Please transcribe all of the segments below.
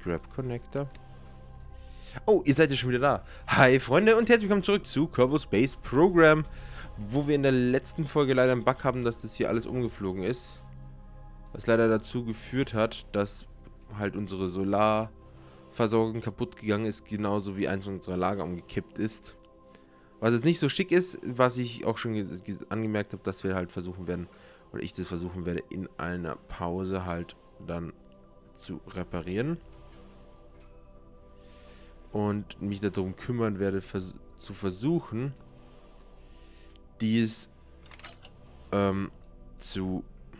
Scrap Connector. Oh, ihr seid ja schon wieder da. Hi Freunde und herzlich willkommen zurück zu Kerbal Space Program, wo wir in der letzten Folge leider einen Bug haben, dass das hier alles umgeflogen ist. Was leider dazu geführt hat, dass halt unsere Solarversorgung kaputt gegangen ist, genauso wie eins unserer Lager umgekippt ist. Was jetzt nicht so schick ist, was ich auch schon angemerkt habe, dass wir halt versuchen werden, oder ich das versuchen werde, in einer Pause halt dann zu reparieren. Und mich darum kümmern werde, zu versuchen, dies zu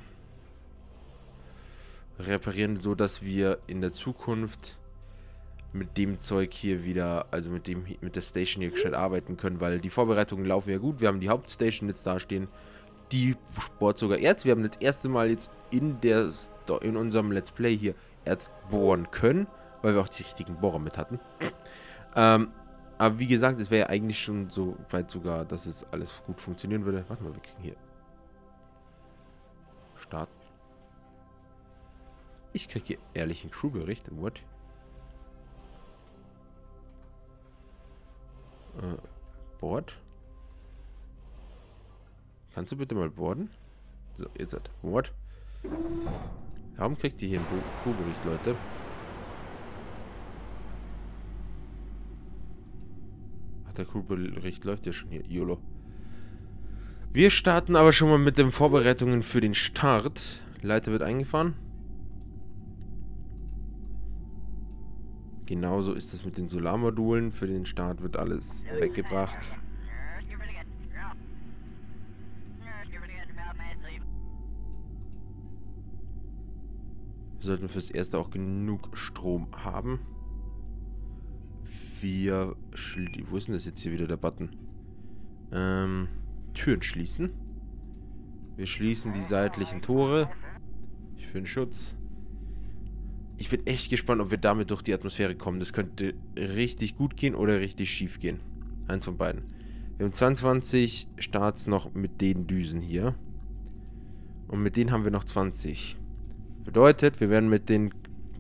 reparieren, so dass wir in der Zukunft mit dem Zeug hier wieder, also mit der Station hier gescheit arbeiten können, weil die Vorbereitungen laufen ja gut. Wir haben die Hauptstation jetzt da stehen, die bohrt sogar Erz. Wir haben das erste Mal jetzt in unserem Let's Play hier Erz bohren können, weil wir auch die richtigen Bohrer mit hatten. Aber wie gesagt, es wäre ja eigentlich schon so weit sogar, dass es alles gut funktionieren würde. Warte mal, wir kriegen hier Start. Ich kriege hier ehrlich einen Crewbericht. What? Board? Kannst du bitte mal boarden? So, jetzt hat. What? Warum kriegt ihr hier einen Crewbericht, Leute? Ach, der Crewbericht läuft ja schon hier. YOLO. Wir starten aber schon mal mit den Vorbereitungen für den Start. Leiter wird eingefahren. Genauso ist es mit den Solarmodulen. Für den Start wird alles weggebracht. Wir sollten fürs Erste auch genug Strom haben. Wo ist denn das jetzt hier wieder, der Button? Türen schließen. Wir schließen die seitlichen Tore. Für den Schutz. Ich bin echt gespannt, ob wir damit durch die Atmosphäre kommen. Das könnte richtig gut gehen oder richtig schief gehen. Eins von beiden. Wir haben 22 Starts noch mit den Düsen hier. Und mit denen haben wir noch 20. Bedeutet, wir werden mit den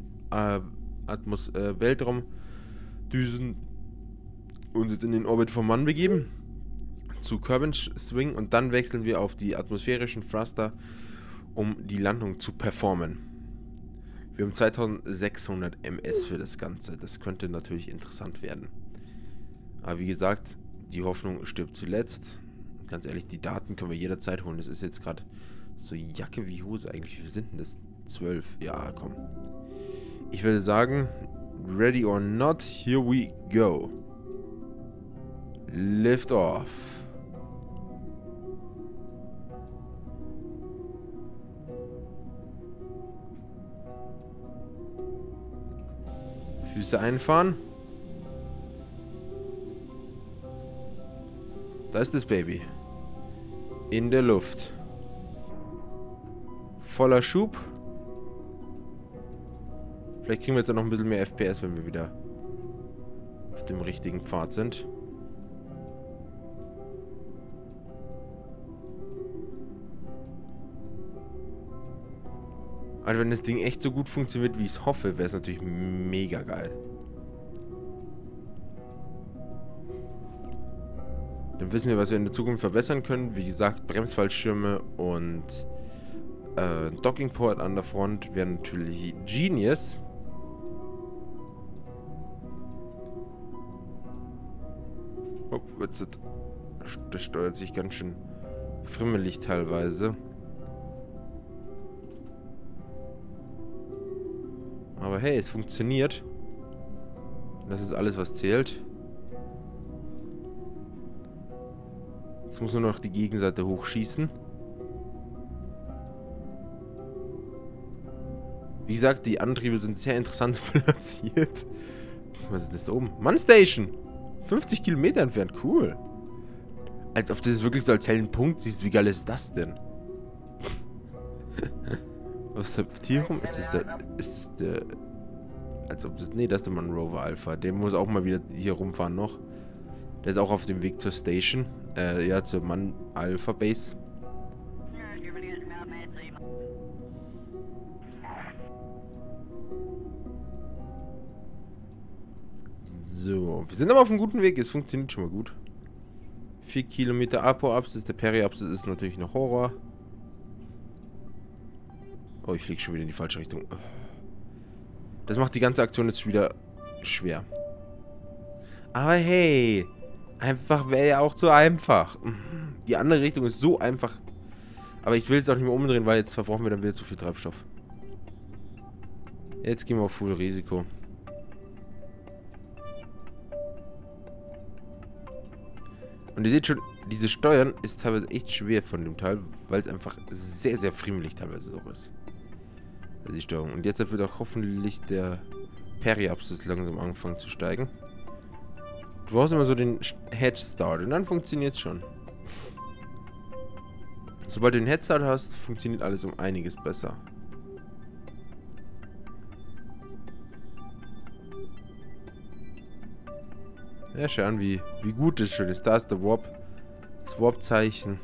Weltraumdüsen uns jetzt in den Orbit vom Mann begeben. Zu Kerbal Swing. Und dann wechseln wir auf die atmosphärischen Thruster, um die Landung zu performen. Wir haben 2600 MS für das Ganze. Das könnte natürlich interessant werden. Aber wie gesagt, die Hoffnung stirbt zuletzt. Ganz ehrlich, die Daten können wir jederzeit holen. Das ist jetzt gerade so Jacke wie Hose eigentlich. Wie viel sind denn das? 12. Ja, komm. Ich würde sagen, ready or not, here we go. Lift off. Füße einfahren. Da ist das Baby. In der Luft. Voller Schub. Vielleicht kriegen wir jetzt noch ein bisschen mehr FPS, wenn wir wieder auf dem richtigen Pfad sind. Also wenn das Ding echt so gut funktioniert, wie ich es hoffe, wäre es natürlich mega geil. Dann wissen wir, was wir in der Zukunft verbessern können. Wie gesagt, Bremsfallschirme und Dockingport an der Front wären natürlich genius. Oh, das steuert sich ganz schön frimmelig teilweise. Aber hey, es funktioniert. Das ist alles, was zählt. Jetzt muss nur noch die Gegenseite hochschießen. Wie gesagt, die Antriebe sind sehr interessant platziert. Was ist das da oben? Mannstation! 50 Kilometer entfernt, cool. Als ob du das wirklich so als hellen Punkt siehst. Wie geil ist das denn? Was hüpft hier rum? Ist der... Als ob das... Nee, das ist der Mann Rover Alpha. Der muss auch mal wieder hier rumfahren noch. Der ist auch auf dem Weg zur Station. Ja, zur Mann Alpha Base. So, wir sind aber auf einem guten Weg. Es funktioniert schon mal gut. 4 Kilometer Apoapsis. Der Periapsis ist natürlich noch Horror. Oh, ich fliege schon wieder in die falsche Richtung. Das macht die ganze Aktion jetzt wieder schwer. Aber hey, einfach wäre ja auch zu einfach. Die andere Richtung ist so einfach. Aber ich will jetzt auch nicht mehr umdrehen, weil jetzt verbrauchen wir dann wieder zu viel Treibstoff. Jetzt gehen wir auf Full Risiko. Und ihr seht schon, diese Steuern ist teilweise echt schwer von dem Teil, weil es einfach sehr, sehr friemelig teilweise auch ist. Also die Steuerung. Und jetzt wird auch hoffentlich der Periapsis langsam anfangen zu steigen. Du brauchst immer so den Head Start und dann funktioniert es schon. Sobald du den Head Start hast, funktioniert alles um einiges besser. Ja, schau an, wie gut das schon ist. Da ist der Warp. Das Warp-Zeichen.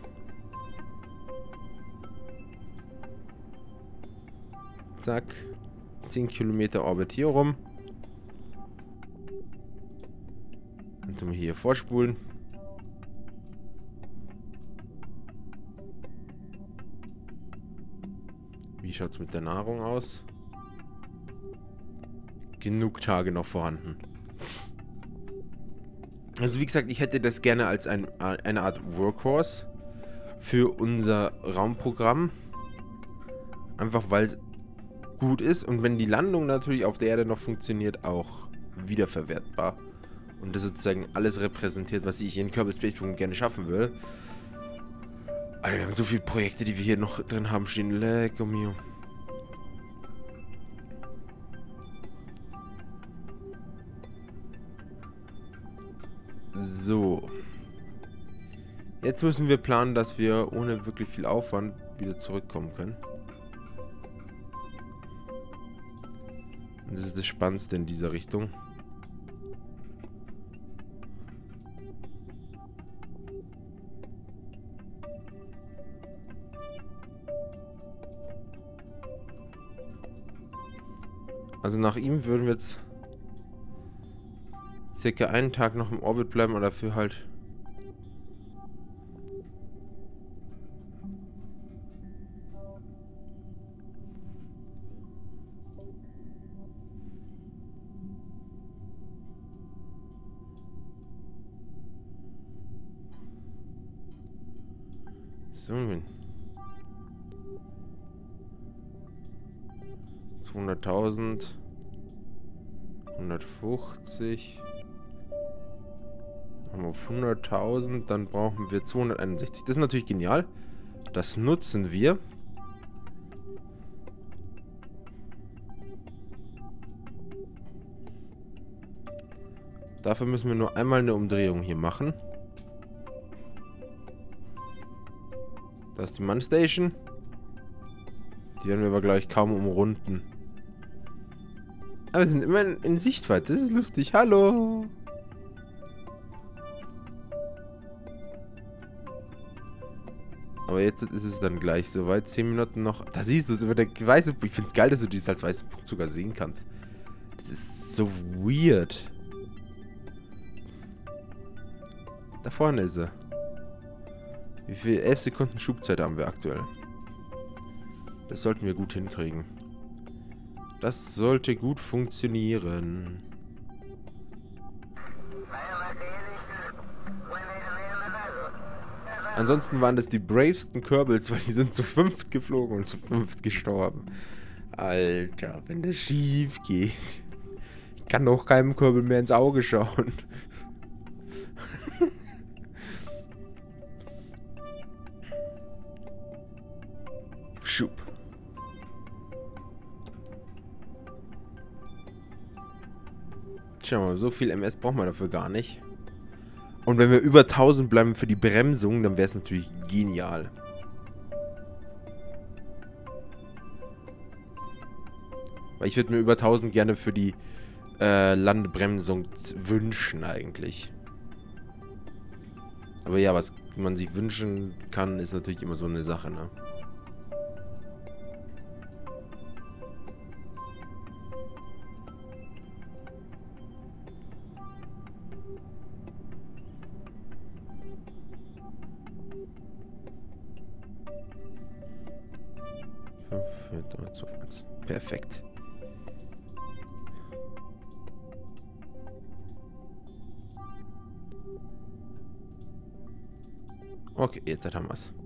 Zack. 10 Kilometer Orbit hier rum. Dann tun wir hier vorspulen. Wie schaut es mit der Nahrung aus? Genug Tage noch vorhanden. Also wie gesagt, ich hätte das gerne als eine Art Workhorse für unser Raumprogramm. Einfach weil es gut ist und wenn die Landung natürlich auf der Erde noch funktioniert, auch wiederverwertbar. Und das sozusagen alles repräsentiert, was ich in Kerbal Space Program gerne schaffen will. Alter, wir haben so viele Projekte, die wir hier noch drin haben stehen. Lecco mio. So. Jetzt müssen wir planen, dass wir ohne wirklich viel Aufwand wieder zurückkommen können. Und das ist das Spannendste in dieser Richtung. Also nach ihm würden wir jetzt circa einen Tag noch im Orbit bleiben, aber dafür halt so 200.000 150 haben wir auf 100.000, dann brauchen wir 261. Das ist natürlich genial. Das nutzen wir. Dafür müssen wir nur einmal eine Umdrehung hier machen. Da ist die Mann Station. Die werden wir aber gleich kaum umrunden. Aber wir sind immer in Sichtweite. Das ist lustig. Hallo! Aber jetzt ist es dann gleich soweit. 10 Minuten noch. Da siehst du es über der weiße. Ich finde es geil, dass du dies als weißen Punkt sogar sehen kannst. Das ist so weird. Da vorne ist er. Wie viel? 11 Sekunden Schubzeit haben wir aktuell. Das sollten wir gut hinkriegen. Das sollte gut funktionieren. Ansonsten waren das die bravesten Kerbals, weil die sind zu 5 geflogen und zu 5 gestorben. Alter, wenn das schief geht. Ich kann doch keinem Kerbal mehr ins Auge schauen. Schub. Schau mal, so viel MS braucht man dafür gar nicht. Und wenn wir über 1000 bleiben für die Bremsung, dann wäre es natürlich genial. Weil ich würde mir über 1000 gerne für die Landebremsung wünschen eigentlich. Aber ja, was man sich wünschen kann, ist natürlich immer so eine Sache, ne? 3, 2, 1. Perfekt. Okay, jetzt haben wir es.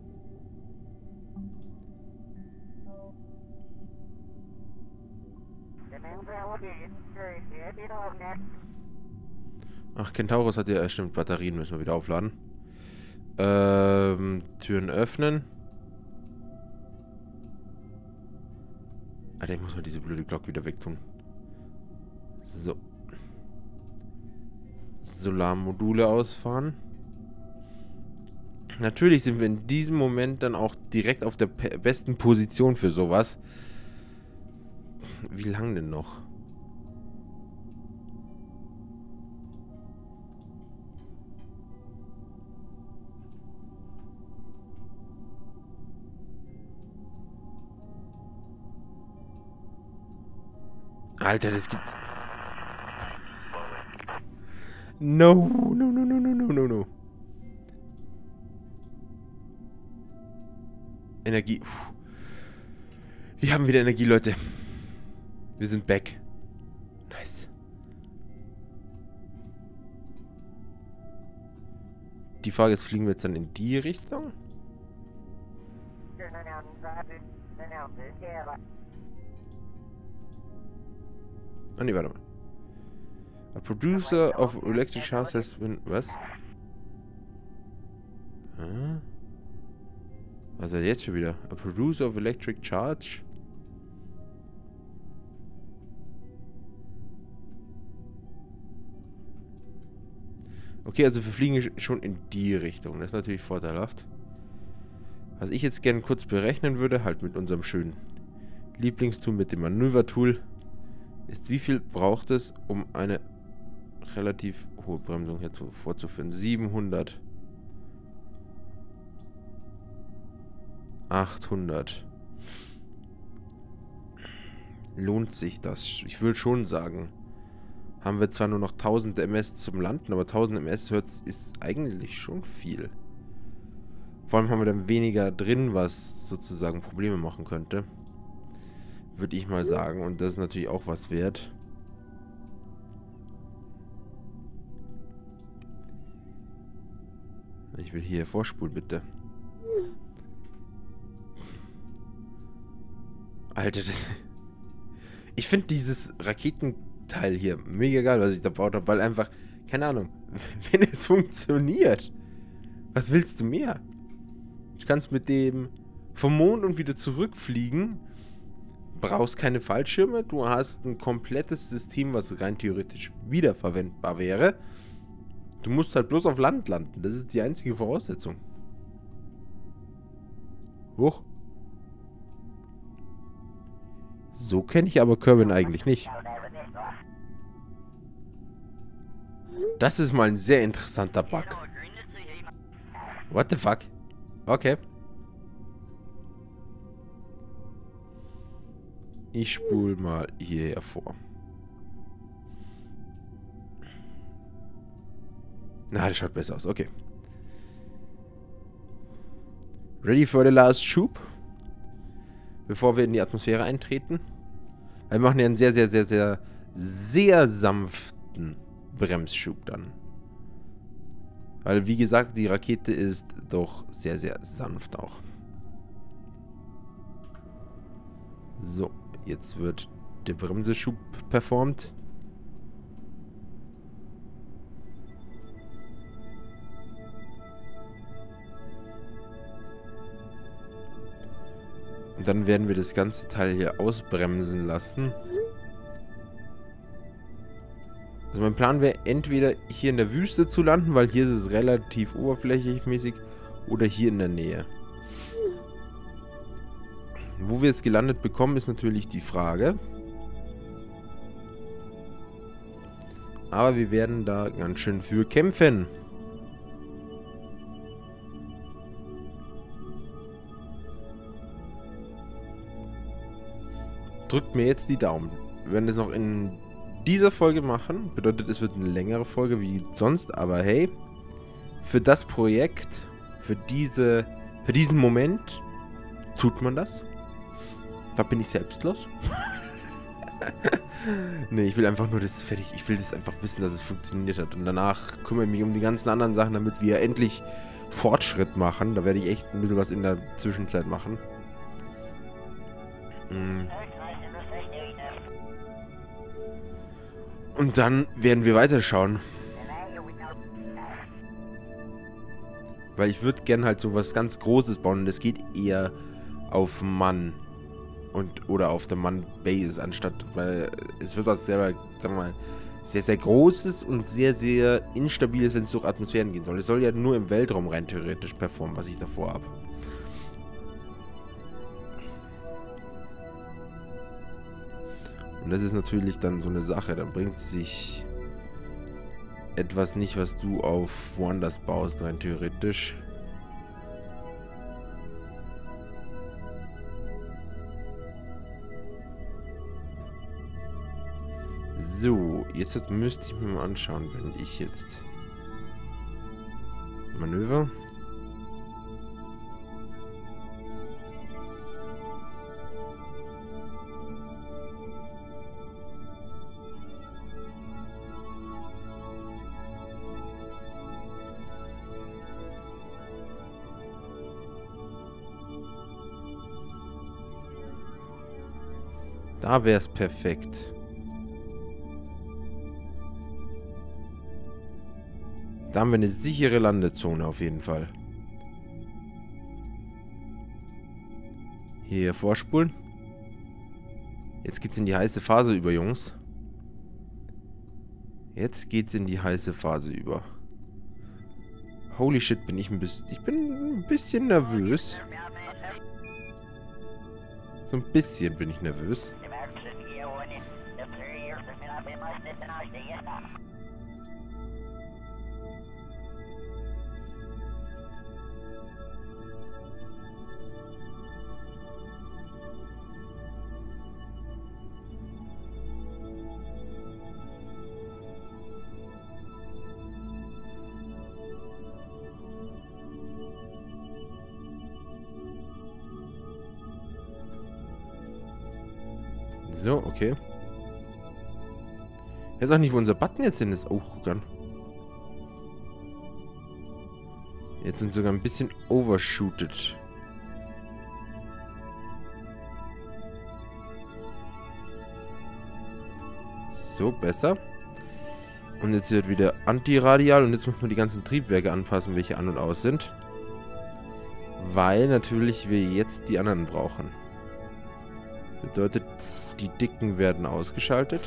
Ach, Kentaurus hat ja, stimmt, Batterien müssen wir wieder aufladen. Türen öffnen. Alter, ich muss mal diese blöde Glocke wieder wegtun. So. Solarmodule ausfahren. Natürlich sind wir in diesem Moment dann auch direkt auf der besten Position für sowas. Wie lang denn noch? Alter, das gibt's. No, no, no, no, no, no, no, no. Energie. Wir haben wieder Energie, Leute. Wir sind back. Nice. Die Frage ist, fliegen wir jetzt dann in die Richtung? Ah, nee, warte mal. A producer of electric charge has been... Was? Hä? Was ist das jetzt schon wieder? A producer of electric charge? Okay, also wir fliegen schon in die Richtung. Das ist natürlich vorteilhaft. Was ich jetzt gerne kurz berechnen würde, halt mit unserem schönen Lieblingstool, mit dem Manövertool, ist, wie viel braucht es, um eine relativ hohe Bremsung hier vorzuführen? 700. 800. Lohnt sich das? Ich würde schon sagen, haben wir zwar nur noch 1000 ms zum Landen, aber 1000 ms ist eigentlich schon viel. Vor allem haben wir dann weniger drin, was sozusagen Probleme machen könnte. Würde ich mal sagen. Und das ist natürlich auch was wert. Ich will hier vorspulen, bitte. Alter, das... Ich finde dieses Raketenteil hier mega geil, was ich da gebaut habe, weil einfach, keine Ahnung, wenn es funktioniert, was willst du mehr? Du kannst mit dem vom Mond und wieder zurückfliegen, brauchst keine Fallschirme, du hast ein komplettes System, was rein theoretisch wiederverwendbar wäre. Du musst halt bloß auf Land landen, das ist die einzige Voraussetzung. Hoch. So kenne ich aber Kerbin eigentlich nicht. Das ist mal ein sehr interessanter Bug. What the fuck? Okay. Ich spule mal hierher vor. Na, das schaut besser aus. Okay. Ready for the last Schub. Bevor wir in die Atmosphäre eintreten. Wir machen ja einen sehr, sehr, sehr, sehr, sehr sanften Bremsschub dann. Weil, wie gesagt, die Rakete ist doch sehr, sehr sanft auch. So, jetzt wird der Bremseschub performt. Und dann werden wir das ganze Teil hier ausbremsen lassen. Also mein Plan wäre, entweder hier in der Wüste zu landen, weil hier ist es relativ oberflächmäßig, oder hier in der Nähe. Wo wir es gelandet bekommen, ist natürlich die Frage. Aber wir werden da ganz schön für kämpfen. Drückt mir jetzt die Daumen. Wir werden das noch in dieser Folge machen. Bedeutet, es wird eine längere Folge wie sonst. Aber hey, für das Projekt, für diesen Moment tut man das. Da bin ich selbstlos. Nee, ich will einfach nur das fertig. Ich will das einfach wissen, dass es funktioniert hat. Und danach kümmere ich mich um die ganzen anderen Sachen, damit wir endlich Fortschritt machen. Da werde ich echt ein bisschen was in der Zwischenzeit machen. Und dann werden wir weiterschauen. Weil ich würde gern halt so was ganz Großes bauen. Und das geht eher auf Mann. Oder auf der Mann-Base, anstatt, weil es wird was sehr, sagen wir mal, sehr, sehr Großes und sehr, sehr Instabiles, wenn es durch Atmosphären gehen soll. Es soll ja nur im Weltraum rein theoretisch performen, was ich davor habe. Und das ist natürlich dann so eine Sache, dann bringt sich etwas nicht, was du auf woanders baust, rein theoretisch. So, jetzt müsste ich mir mal anschauen, wenn ich jetzt Manöver. Da wäre es perfekt. Da haben wir eine sichere Landezone auf jeden Fall. Hier vorspulen. Jetzt geht's in die heiße Phase über, Jungs. Jetzt geht's in die heiße Phase über. Holy shit, bin ich ein bisschen... Ich bin ein bisschen nervös. So ein bisschen bin ich nervös. So, okay. Ich weiß auch nicht, wo unser Button jetzt hin ist. Oh, guck an. Jetzt sind sogar ein bisschen overshooted. So, besser. Und jetzt wird wieder antiradial. Und jetzt muss man die ganzen Triebwerke anpassen, welche an und aus sind. Weil natürlich wir jetzt die anderen brauchen. Bedeutet, die dicken werden ausgeschaltet.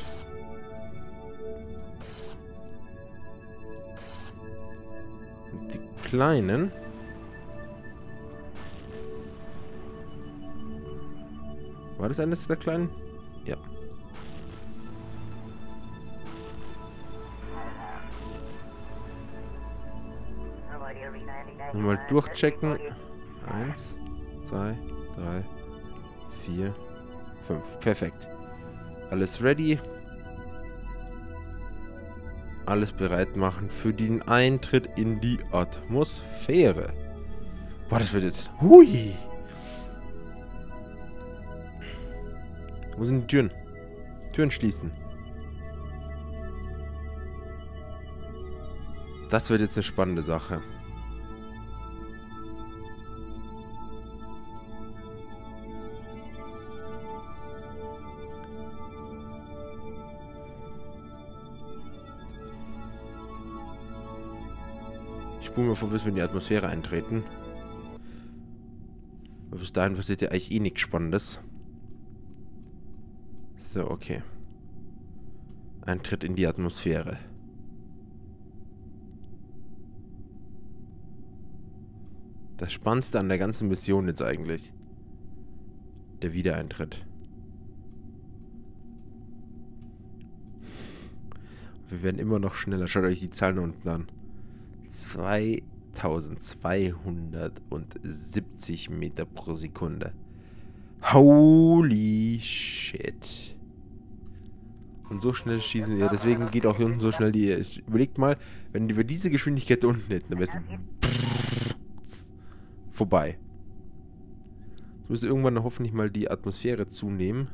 Und die kleinen... War das eines der kleinen? Ja. Nochmal durchchecken. 1, 2, 3, 4, 5. Perfekt. Alles ready. Alles bereit machen für den Eintritt in die Atmosphäre. Boah, das wird jetzt... Hui! Wo sind die Türen? Türen schließen. Das wird jetzt eine spannende Sache. Ich spule mir vor, bis wir in die Atmosphäre eintreten. Aber bis dahin passiert ja eigentlich eh nichts Spannendes. So, okay. Eintritt in die Atmosphäre. Das Spannendste an der ganzen Mission jetzt eigentlich. Der Wiedereintritt. Wir werden immer noch schneller. Schaut euch die Zahlen unten an. 2270 Meter pro Sekunde. Holy shit. Und so schnell schießen wir. Deswegen geht auch hier unten so schnell die... Überlegt mal, wenn wir diese Geschwindigkeit unten hätten, dann wäre es vorbei. Jetzt müsste irgendwann hoffentlich mal die Atmosphäre zunehmen.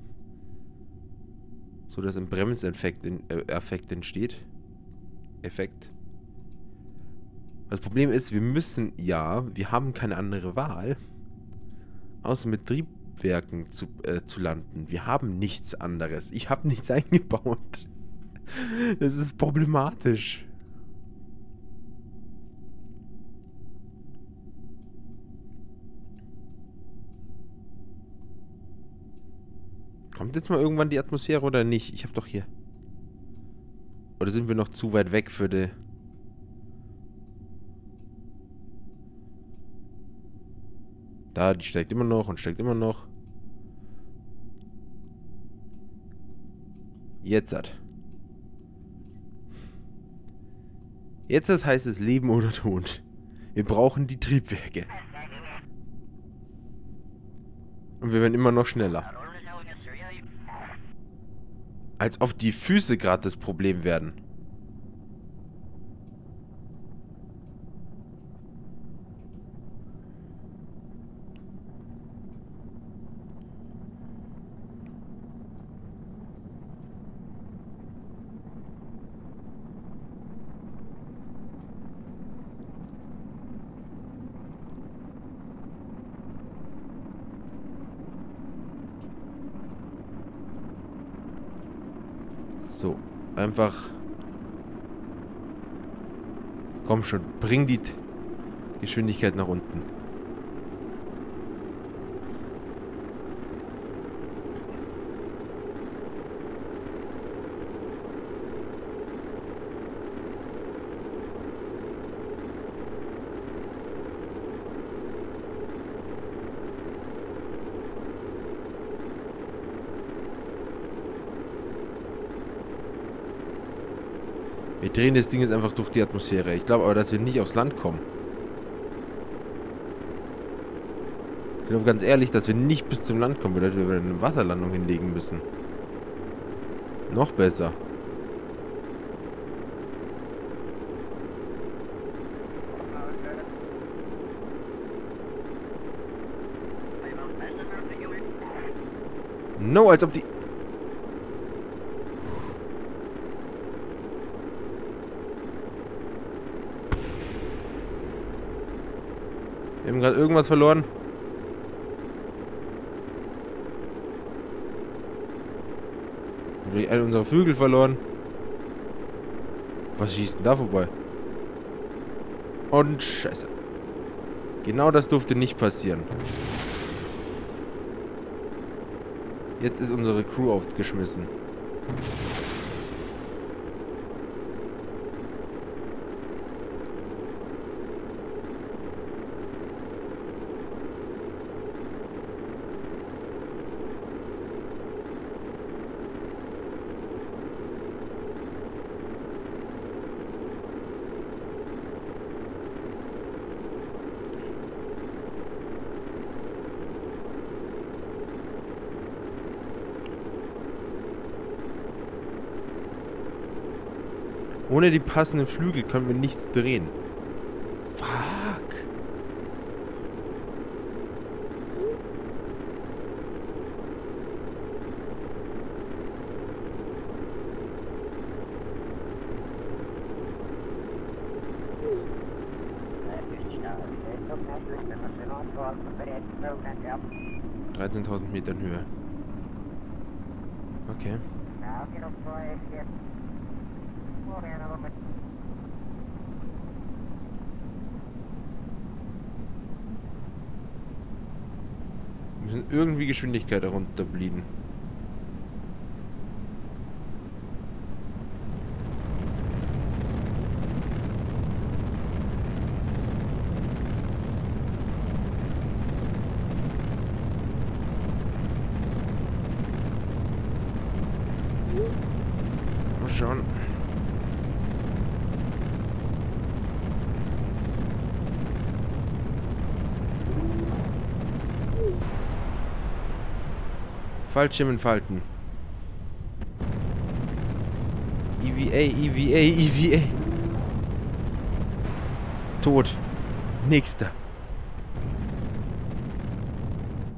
So dass ein Bremseffekt Effekt entsteht. Effekt. Das Problem ist, wir müssen, ja, wir haben keine andere Wahl, außer mit Triebwerken zu landen. Wir haben nichts anderes. Ich habe nichts eingebaut. Das ist problematisch. Kommt jetzt mal irgendwann die Atmosphäre oder nicht? Ich habe doch hier... Oder sind wir noch zu weit weg für die... Da, die steigt immer noch und steigt immer noch. Jetzt hat. Jetzt heißt es Leben oder Tod. Wir brauchen die Triebwerke. Und wir werden immer noch schneller. Als ob die Füße gerade das Problem werden. So, einfach... Komm schon, bring die Geschwindigkeit nach unten. Wir drehen das Ding jetzt einfach durch die Atmosphäre. Ich glaube aber, dass wir nicht aufs Land kommen. Ich glaube ganz ehrlich, dass wir nicht bis zum Land kommen, weil wir eine Wasserlandung hinlegen müssen. Noch besser. No, als ob die... Wir haben gerade irgendwas verloren. Wir haben einen unserer Vögel verloren. Was schießt denn da vorbei? Und Scheiße. Genau das durfte nicht passieren. Jetzt ist unsere Crew aufgeschmissen. Ohne die passenden Flügel können wir nichts drehen. Fuck. Ja. 13.000 Metern Höhe. Okay. Wir müssen irgendwie Geschwindigkeit herunterblieben. Mal schauen. Fallschirm entfalten. EVA, EVA, EVA. Tot. Nächster.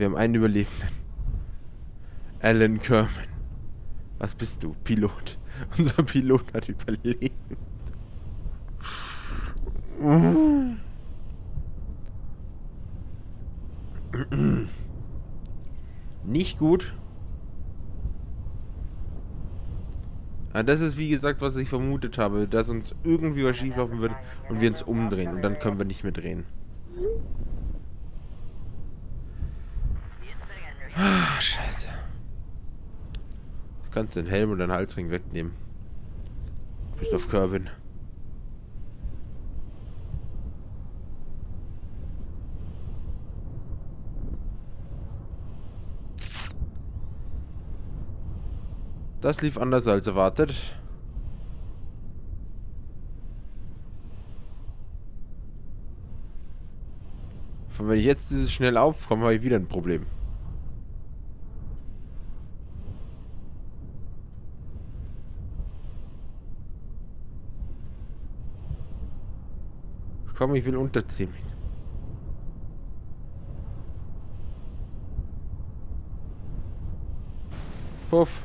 Wir haben einen Überlebenden. Alan Kerman. Was bist du? Pilot. Unser Pilot hat überlebt. Nicht gut. Aber das ist wie gesagt, was ich vermutet habe, dass uns irgendwie was schieflaufen wird und wir uns umdrehen und dann können wir nicht mehr drehen. Ah, scheiße. Du kannst den Helm und den Halsring wegnehmen. Bist auf Kerbin. Das lief anders als erwartet. Und wenn ich jetzt dieses schnell aufkomme, habe ich wieder ein Problem. Komm, ich will unterziehen. Puff.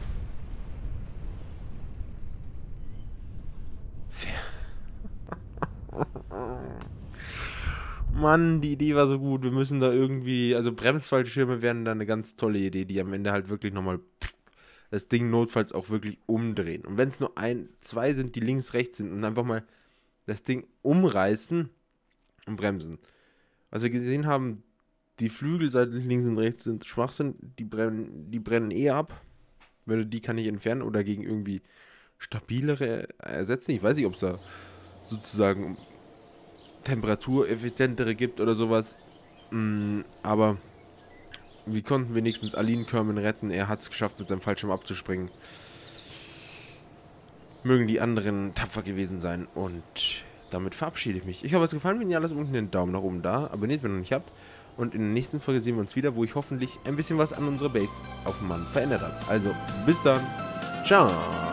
Mann, die Idee war so gut. Wir müssen da irgendwie... Also Bremsfallschirme wären da eine ganz tolle Idee, die am Ende halt wirklich nochmal das Ding notfalls auch wirklich umdrehen. Und wenn es nur zwei sind, die links, rechts sind und einfach mal das Ding umreißen und bremsen. Was wir gesehen haben, die Flügel seitlich links und rechts sind Schwachsinn. Die brennen eh ab. Die kann ich entfernen oder gegen irgendwie stabilere ersetzen. Ich weiß nicht, ob es da sozusagen temperatureffizientere gibt oder sowas. Aber wir konnten wenigstens Alan Kerman retten. Er hat es geschafft, mit seinem Fallschirm abzuspringen. Mögen die anderen tapfer gewesen sein. Und damit verabschiede ich mich. Ich hoffe, es hat gefallen. Wenn ja, lasst unten den Daumen nach oben da. Abonniert, wenn ihr noch nicht habt. Und in der nächsten Folge sehen wir uns wieder, wo ich hoffentlich ein bisschen was an unserer Base auf dem Mann verändert habe. Also, bis dann. Ciao.